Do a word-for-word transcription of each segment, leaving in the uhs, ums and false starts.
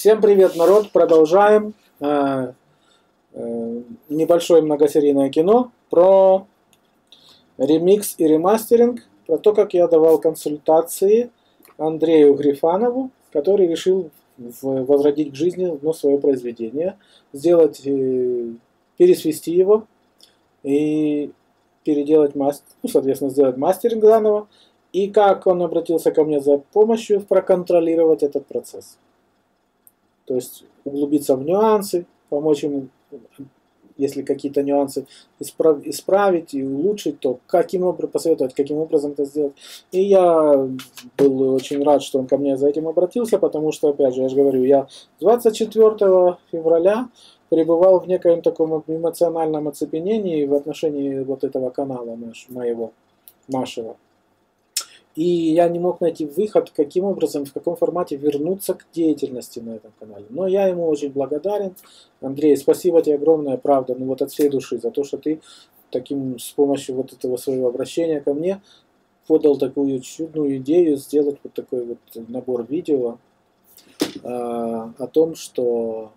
Всем привет, народ! Продолжаем э, э, небольшое многосерийное кино про ремикс и ремастеринг, про то, как я давал консультации Андрею Грифанову, который решил в, возродить к жизни одно свое произведение, сделать, э, пересвести его и переделать мастер, ну, соответственно, сделать мастеринг заново, и как он обратился ко мне за помощью проконтролировать этот процесс. То есть углубиться в нюансы, помочь ему, если какие-то нюансы исправ, исправить и улучшить, то каким образом посоветовать, каким образом это сделать. И я был очень рад, что он ко мне за этим обратился, потому что, опять же, я же говорю, я двадцать четвёртого февраля пребывал в некоем таком эмоциональном оцепенении в отношении вот этого канала наш, моего, нашего. И я не мог найти выход, каким образом, в каком формате вернуться к деятельности на этом канале. Но я ему очень благодарен. Андрей, спасибо тебе огромное, правда, ну вот от всей души, за то, что ты таким, с помощью вот этого своего обращения ко мне подал такую чудную идею сделать вот такой вот набор видео э, о том, что...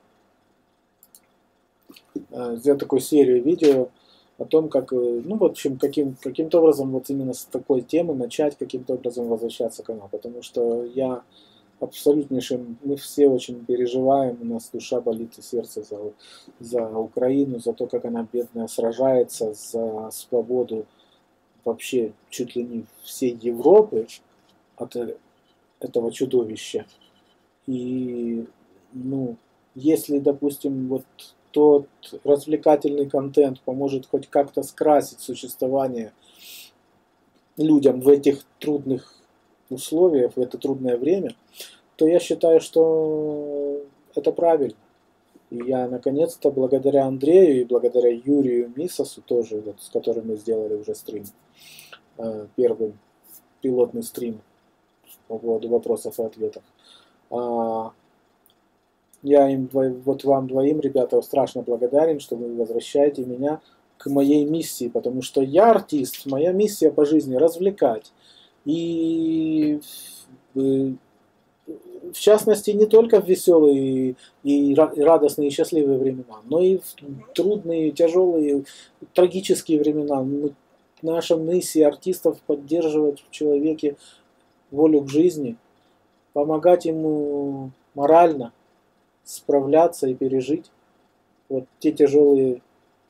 Э, сделать такую серию видео о том, как, ну, в общем, каким, каким-то образом вот именно с такой темы начать каким-то образом возвращаться к каналу. Потому что я абсолютнейшим, мы все очень переживаем, у нас душа болит и сердце за, за Украину, за то, как она бедная сражается за свободу вообще чуть ли не всей Европы от этого чудовища. И, ну, если, допустим, вот тот развлекательный контент поможет хоть как-то скрасить существование людям в этих трудных условиях, в это трудное время, то я считаю, что это правильно. И я наконец-то благодаря Андрею и благодаря Юрию Мисосу тоже, вот, с которым мы сделали уже стрим, первый пилотный стрим по поводу вопросов и ответов, я им, вот вам двоим, ребята, страшно благодарен, что вы возвращаете меня к моей миссии, потому что я артист, моя миссия по жизни развлекать. И в частности не только в веселые и радостные и счастливые времена, но и в трудные, тяжелые, трагические времена. Наша миссия артистов поддерживать в человеке волю к жизни, помогать ему морально справляться и пережить вот те тяжелые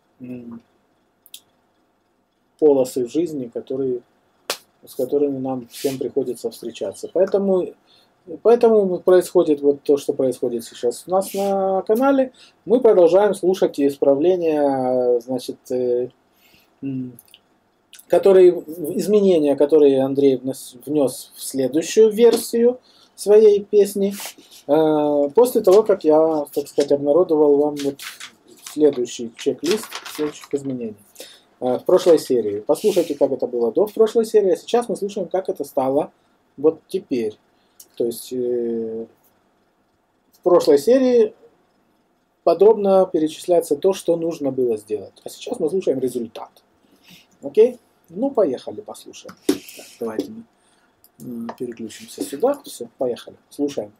полосы в жизни, которые, с которыми нам всем приходится встречаться. Поэтому, поэтому происходит вот то, что происходит сейчас у нас на канале. Мы продолжаем слушать исправления, значит, которые, изменения, которые Андрей внес в следующую версию своей песни, после того, как я, так сказать, обнародовал вам вот следующий чек-лист следующих изменений в прошлой серии. Послушайте, как это было до в прошлой серии, а сейчас мы слушаем, как это стало вот теперь. То есть в прошлой серии подробно перечисляется то, что нужно было сделать. А сейчас мы слушаем результат. Окей? Ну, поехали, послушаем. Так, давайте мы переключимся сюда. Все, поехали. Слушаем.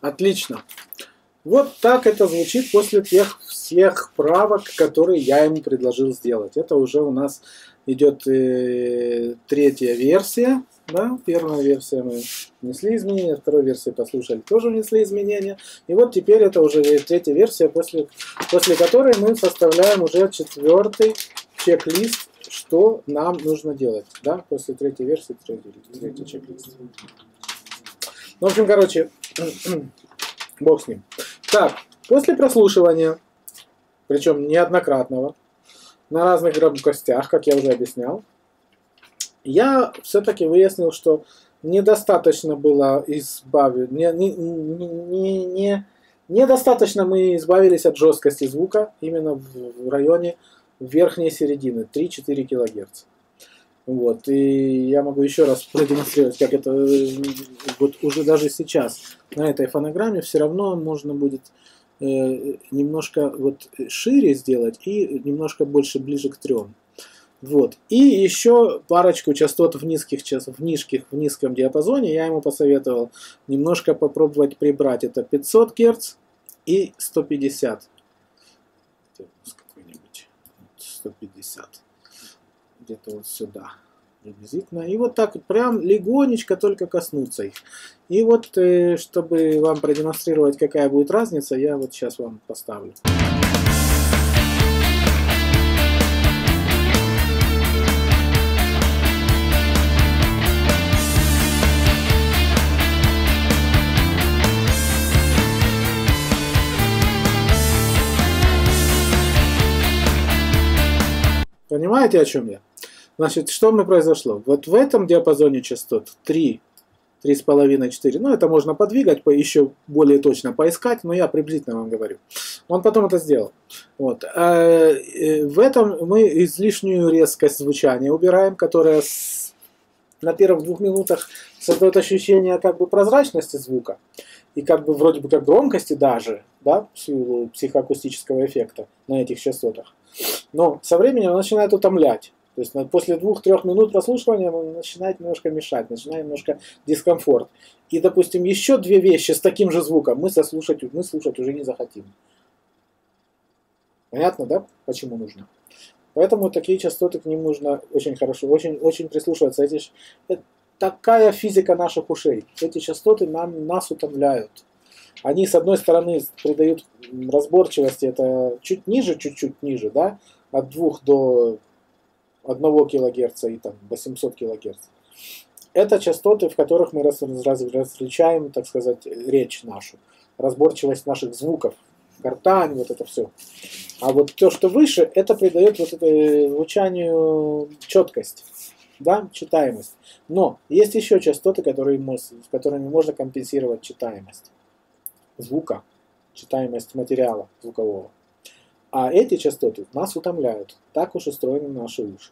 Отлично. Вот так это звучит после тех всех правок, которые я ему предложил сделать. Это уже у нас идет э, третья версия. Да? Первая версия мы внесли изменения, второй версии послушали, тоже внесли изменения. И вот теперь это уже третья версия, после, после которой мы составляем уже четвертый чек-лист, что нам нужно делать. Да? После третьей версии третий, третий чек-лист. В общем, короче, бог с ним. Так, после прослушивания, причем неоднократного, на разных громкостях, как я уже объяснял, я все-таки выяснил, что недостаточно было избавить, не, не, не, не, недостаточно мы избавились от жесткости звука именно в, в районе верхней середины, три-четыре килогерца. Вот, и я могу еще раз продемонстрировать, как это вот уже даже сейчас на этой фонограмме все равно можно будет э, немножко вот шире сделать и немножко больше ближе к трем. Вот. И еще парочку частот в низких, в низких, в низком диапазоне я ему посоветовал немножко попробовать прибрать. Это пятьсот герц и сто пятьдесят. Какой-нибудь сто пятьдесят. Где-то вот сюда приблизительно. И вот так прям легонечко только коснуться их. И вот, чтобы вам продемонстрировать, какая будет разница, я вот сейчас вам поставлю. Понимаете, о чем я? Значит, что мы произошло? Вот в этом диапазоне частот три, три с половиной, четыре. Ну, это можно подвигать, еще более точно поискать, но я приблизительно вам говорю. Он потом это сделал. Вот. А в этом мы излишнюю резкость звучания убираем, которая с, на первых двух минутах создает ощущение как бы прозрачности звука. И как бы вроде бы как громкости даже, да, в силу психоакустического эффекта на этих частотах. Но со временем он начинает утомлять. То есть после двух-трех минут прослушивания он начинает немножко мешать, начинает немножко дискомфорт. И, допустим, еще две вещи с таким же звуком мы, сослушать, мы слушать уже не захотим. Понятно, да? Почему нужно? Поэтому такие частоты к ним нужно очень хорошо, очень, очень прислушиваться. Эти, это такая физика наших ушей. Эти частоты нам, нас утомляют. Они, с одной стороны, придают разборчивости, это чуть ниже, чуть-чуть ниже, да, от двух до одного килогерца и там восемьсот килогерц. Это частоты, в которых мы раз, раз, различаем, так сказать, речь нашу, разборчивость наших звуков, гортань, вот это все. А вот то, что выше, это придает вот это звучанию четкость, да, читаемость. Но есть еще частоты, которые, которыми можно компенсировать читаемость звука, читаемость материала звукового. А эти частоты нас утомляют. Так уж устроены наши уши.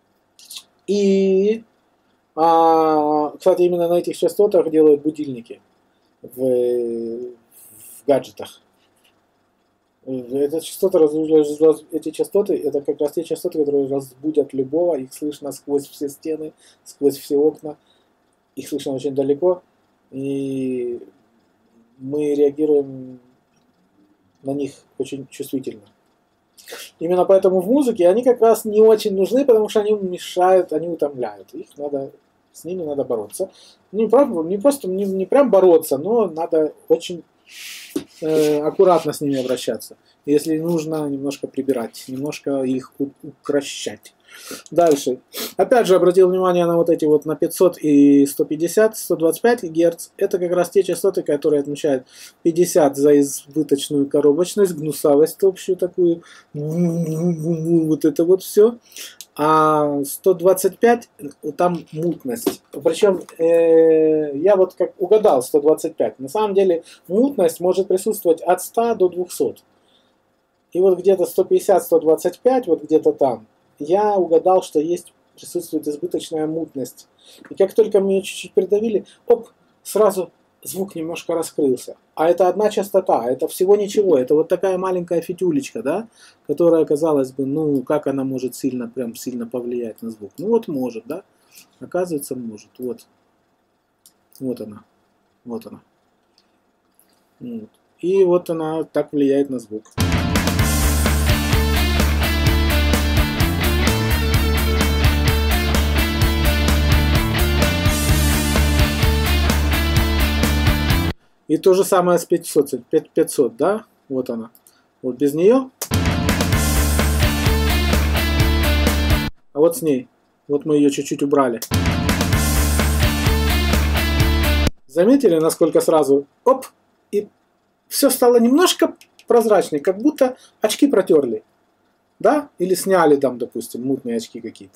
И, а, кстати, именно на этих частотах делают будильники в, в гаджетах. Это частоты, эти частоты, это как раз те частоты, которые разбудят любого. Их слышно сквозь все стены, сквозь все окна. Их слышно очень далеко. И мы реагируем на них очень чувствительно. Именно поэтому в музыке они как раз не очень нужны, потому что они мешают, они утомляют. Их надо, с ними надо бороться. Не, не просто, не, не прям бороться, но надо очень э, аккуратно с ними обращаться. Если нужно, немножко прибирать, немножко их укращать. Дальше. Опять же обратил внимание на вот эти вот на пятьсот и сто пятьдесят, сто двадцать пять герц. Это как раз те частоты, которые отмечают пятьдесят за избыточную коробочность, гнусавость общую такую. Вот это вот все. А сто двадцать пять там мутность. Причем э, я вот как угадал сто двадцать пять. На самом деле мутность может присутствовать от ста до двухсот. И вот где-то сто пятьдесят — сто двадцать пять, вот где-то там, я угадал, что есть, присутствует избыточная мутность. И как только мы ее чуть-чуть придавили, оп, сразу звук немножко раскрылся. А это одна частота, это всего ничего, это вот такая маленькая фитюлечка, да, которая, казалось бы, ну, как она может сильно, прям сильно повлиять на звук? Ну вот может, да, оказывается может, вот, вот она, вот она. И вот она так влияет на звук. И то же самое с пятьсот, пятьсот, да? Вот она. Вот без нее. А вот с ней. Вот мы ее чуть-чуть убрали. Заметили, насколько сразу оп, и все стало немножко прозрачнее, как будто очки протерли. Да? Или сняли там, допустим, мутные очки какие-то.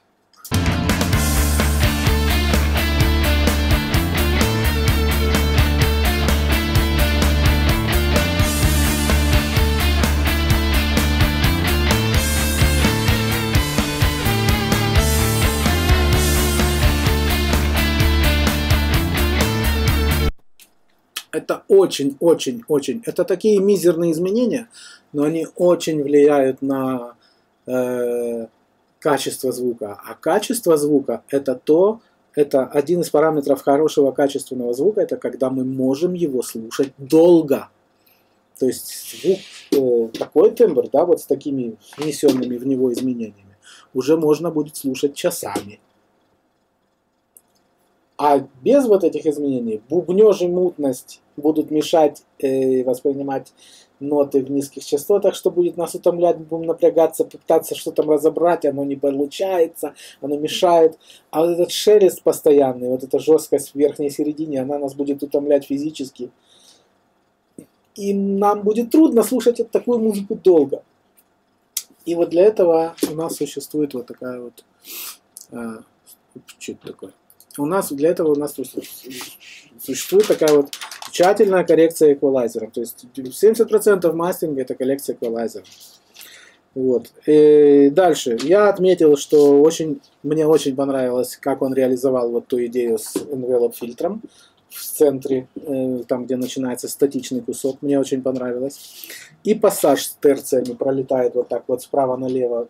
Это очень-очень-очень, это такие мизерные изменения, но они очень влияют на э, качество звука. А качество звука это то, это один из параметров хорошего качественного звука, это когда мы можем его слушать долго. То есть звук, э, такой тембр, да, вот с такими внесенными в него изменениями, уже можно будет слушать часами. А без вот этих изменений бубнёж и мутность будут мешать э, воспринимать ноты в низких частотах, что будет нас утомлять, будем напрягаться, пытаться что-то разобрать, оно не получается, оно мешает. А вот этот шелест постоянный, вот эта жесткость в верхней середине, она нас будет утомлять физически. И нам будет трудно слушать такую музыку долго. И вот для этого у нас существует вот такая вот... А, что это такое? У нас для этого у нас существует такая вот тщательная коррекция эквалайзером. То есть семьдесят процентов мастеринга это коррекция эквалайзера. Вот. И дальше. Я отметил, что очень, мне очень понравилось, как он реализовал вот ту идею с envelope фильтром в центре, там где начинается статичный кусок. Мне очень понравилось. И пассаж с терциями пролетает вот так вот справа налево,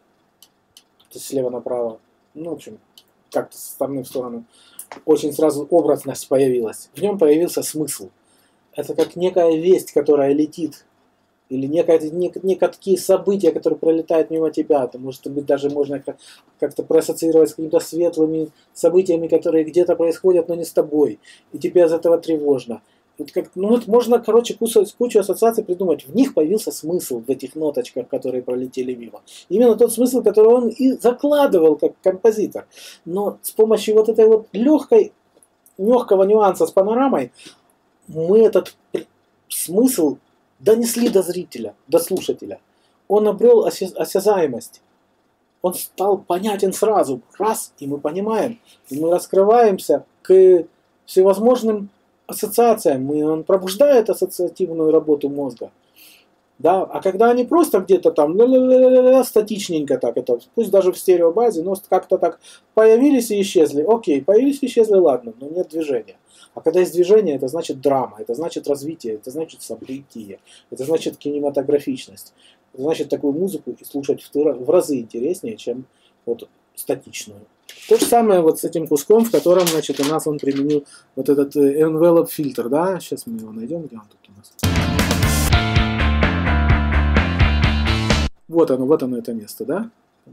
то есть слева направо. Ну, в общем, как-то со стороны в сторону. Очень сразу образность появилась. В нем появился смысл. Это как некая весть, которая летит. Или некие, некие события, которые пролетают мимо тебя. Это может быть даже можно как-то проассоциировать с какими-то светлыми событиями, которые где-то происходят, но не с тобой. И тебе из этого тревожно. Вот как, ну вот можно, короче, кучу, кучу ассоциаций придумать. В них появился смысл в этих ноточках, которые пролетели мимо. Именно тот смысл, который он и закладывал как композитор. Но с помощью вот этой вот легкой, легкого нюанса с панорамой мы этот смысл донесли до зрителя, до слушателя. Он обрел осязаемость. Он стал понятен сразу. Раз, и мы понимаем. И мы раскрываемся к всевозможным ассоциациям, мы, он пробуждает ассоциативную работу мозга. Да? А когда они просто где-то там статичненько так, это, пусть даже в стереобазе, но как-то так появились и исчезли. Окей, появились и исчезли, ладно, но нет движения. А когда есть движение, это значит драма, это значит развитие, это значит событие, это значит кинематографичность. Это значит такую музыку слушать в разы интереснее, чем вот статичную. То же самое вот с этим куском, в котором, значит, у нас он применил вот этот envelope фильтр, да? Сейчас мы его найдем, где он тут у нас. Вот оно, вот оно это место, да?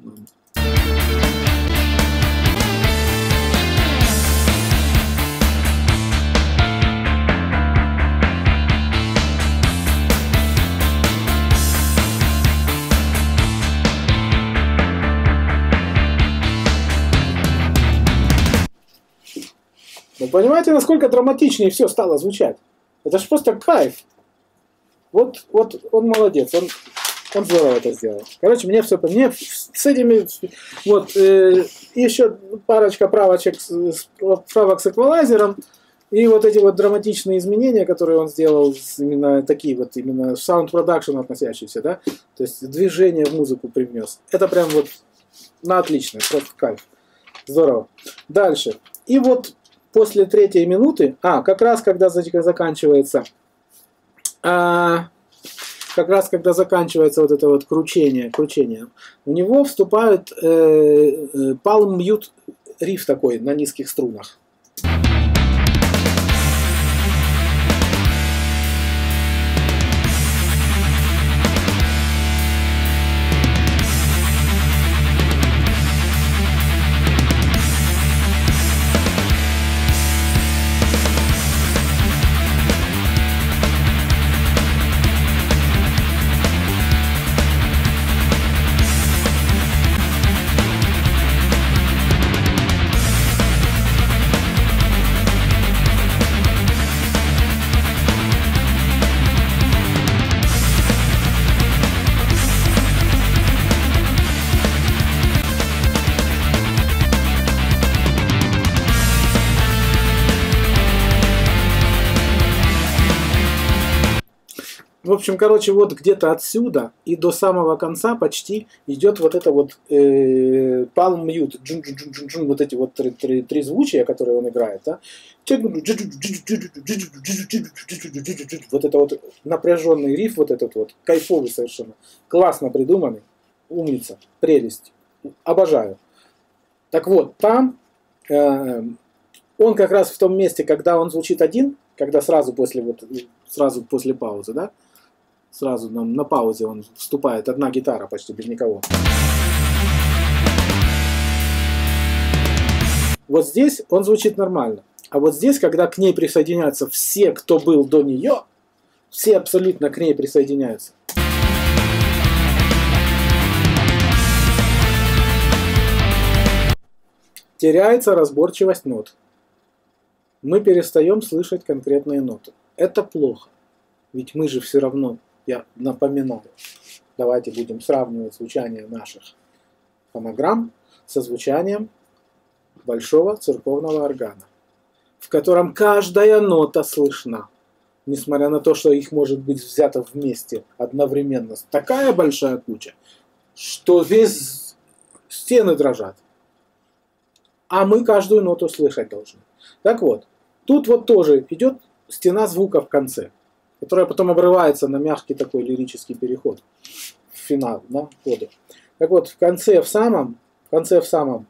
Вы понимаете, насколько драматичнее все стало звучать? Это же просто кайф. Вот, вот он молодец, он, он здорово это сделал. Короче, мне все, мне с этими, вот, э, еще парочка правочек, правок с эквалайзером, и вот эти вот драматичные изменения, которые он сделал, именно такие вот, именно в sound production относящиеся, да, то есть движение в музыку привнес. Это прям вот на отлично, просто кайф. Здорово. Дальше. И вот после третьей минуты, а, как раз когда заканчивается, а, как раз когда заканчивается вот это вот кручение, кручение, у него вступает э, э, palm mute риф такой на низких струнах. В общем, короче, вот где-то отсюда и до самого конца почти идет вот это вот э, palm mute, джун -джун -джун -джун -джун, вот эти вот три, три, три звучия, которые он играет, да? Вот это вот напряженный риф, вот этот вот, кайфовый совершенно, классно придуманный, умница, прелесть, обожаю. Так вот, там э, он как раз в том месте, когда он звучит один, когда сразу после, вот, сразу после паузы, да? Сразу на, на паузе он вступает, одна гитара почти без никого. Вот здесь он звучит нормально. А вот здесь, когда к ней присоединяются все, кто был до нее, все абсолютно к ней присоединяются. Теряется разборчивость нот. Мы перестаем слышать конкретные ноты. Это плохо. Ведь мы же все равно, я напоминаю, давайте будем сравнивать звучание наших фонограмм со звучанием большого церковного органа, в котором каждая нота слышна, несмотря на то, что их может быть взято вместе одновременно. Такая большая куча, что весь стены дрожат. А мы каждую ноту слышать должны. Так вот, тут вот тоже идет стена звука в конце, которая потом обрывается на мягкий такой лирический переход в финал, да, хода. Так вот, в конце, в самом, в конце, в самом,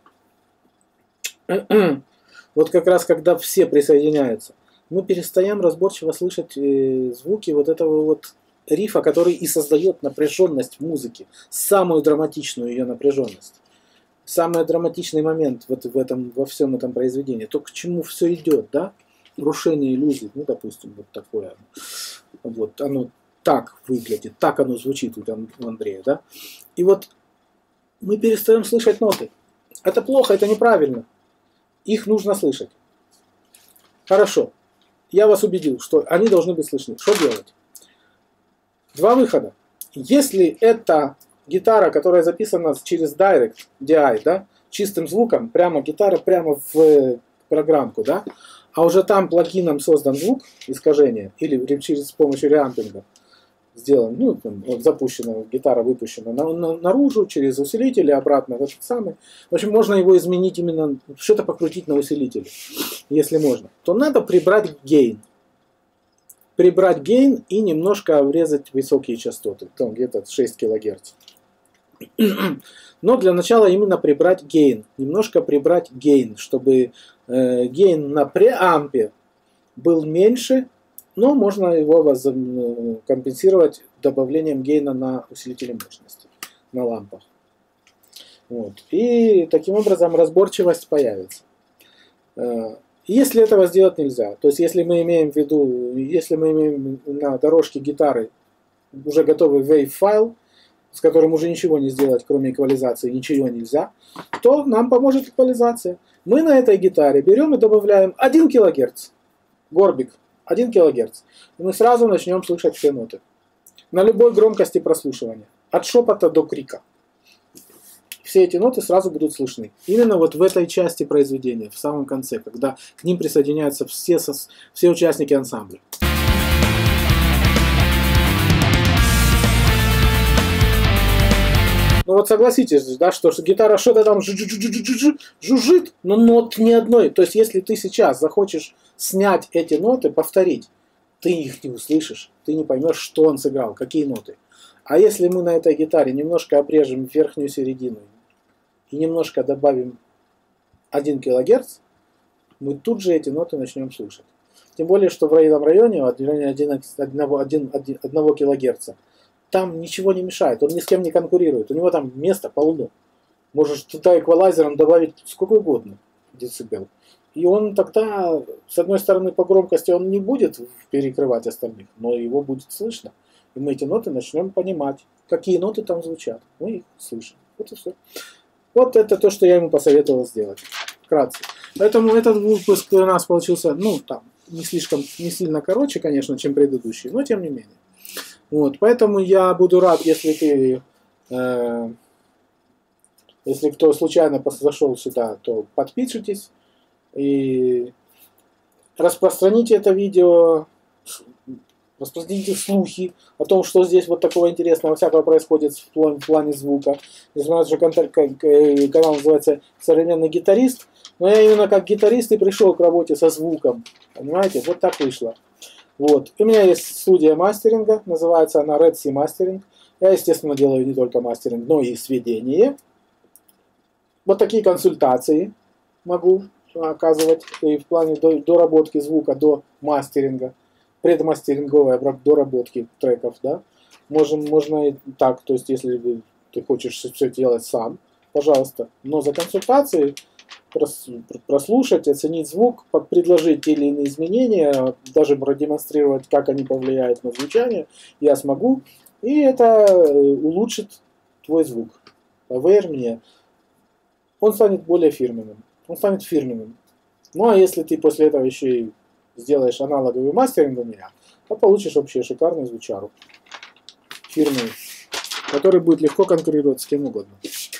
вот как раз когда все присоединяются, мы перестаем разборчиво слышать э, звуки вот этого вот рифа, который и создает напряженность в музыке, самую драматичную ее напряженность. Самый драматичный момент вот в этом, во всем этом произведении, то к чему все идет, да? Нарушение иллюзий, ну, допустим, вот такое. Вот оно так выглядит, так оно звучит у Андрея, да? И вот мы перестаем слышать ноты. Это плохо, это неправильно. Их нужно слышать. Хорошо. Я вас убедил, что они должны быть слышны. Что делать? Два выхода. Если это гитара, которая записана через Direct ди ай, да, чистым звуком, прямо гитара, прямо в программку, да, а уже там плагином создан звук, искажение, или через с помощью реампинга сделан, ну, там, запущена гитара, выпущена на, на, наружу, через усилитель и обратно в этот самый. В общем, можно его изменить именно, что-то покрутить на усилителе, если можно. То надо прибрать гейн. Прибрать гейн и немножко врезать высокие частоты, там где-то шесть килогерц. Но для начала именно прибрать гейн, немножко прибрать гейн, чтобы э, гейн на преампе был меньше, но можно его воз... компенсировать добавлением гейна на усилители мощности, на лампах. Вот. И таким образом разборчивость появится. Если этого сделать нельзя, то есть если мы имеем в виду, если мы имеем на дорожке гитары уже готовый wave файл, с которым уже ничего не сделать, кроме эквализации, ничего нельзя, то нам поможет эквализация. Мы на этой гитаре берем и добавляем один килогерц, горбик, один килогерц, и мы сразу начнем слышать все ноты. На любой громкости прослушивания, от шепота до крика. Все эти ноты сразу будут слышны. Именно вот в этой части произведения, в самом конце, когда к ним присоединяются все, все участники ансамбля. Ну вот согласитесь, да, что, что гитара что-то там жужжит, но нот ни одной. То есть если ты сейчас захочешь снять эти ноты, повторить, ты их не услышишь, ты не поймешь, что он сыграл, какие ноты. А если мы на этой гитаре немножко обрежем верхнюю середину и немножко добавим один килогерц, мы тут же эти ноты начнем слушать. Тем более, что в этом районе, в районе одного килогерца, там ничего не мешает, он ни с кем не конкурирует, у него там места полно. Можешь туда эквалайзером добавить сколько угодно децибел. И он тогда, с одной стороны, по громкости он не будет перекрывать остальных, но его будет слышно. И мы эти ноты начнем понимать, какие ноты там звучат. Мы их слышим. Вот и все. Вот это то, что я ему посоветовал сделать. Вкратце. Поэтому этот выпуск у нас получился, ну, там, не слишком, не сильно короче, конечно, чем предыдущий, но тем не менее. Вот, поэтому я буду рад, если ты, э, если кто случайно зашел сюда, то подпишитесь и распространите это видео, распространите слухи о том, что здесь вот такого интересного всякого происходит в плане, в плане звука. Несмотря на то, что канал называется «Современный гитарист», но я именно как гитарист и пришел к работе со звуком. Понимаете? Вот так вышло. Вот. У меня есть студия мастеринга, называется она Red Sea Mastering. Я, естественно, делаю не только мастеринг, но и сведение. Вот такие консультации могу оказывать и в плане доработки звука до мастеринга, предмастеринговой доработки треков, да. Можем, можно и так, то есть если ты хочешь все делать сам, пожалуйста, но за консультацией прослушать, оценить звук, предложить те или иные изменения, даже продемонстрировать, как они повлияют на звучание, я смогу, и это улучшит твой звук. Поверь мне, он станет более фирменным. Он станет фирменным. Ну а если ты после этого еще и сделаешь аналоговый мастеринг у меня, то получишь вообще шикарную звучару. Фирменный, который будет легко конкурировать с кем угодно.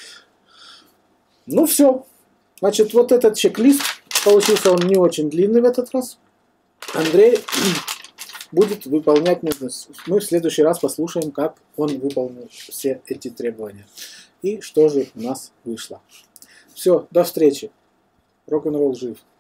Ну все. Значит, вот этот чек-лист, получился он не очень длинный в этот раз. Андрей будет выполнять. Мы в следующий раз послушаем, как он выполнил все эти требования. И что же у нас вышло. Все, до встречи. Рок-н-ролл жив.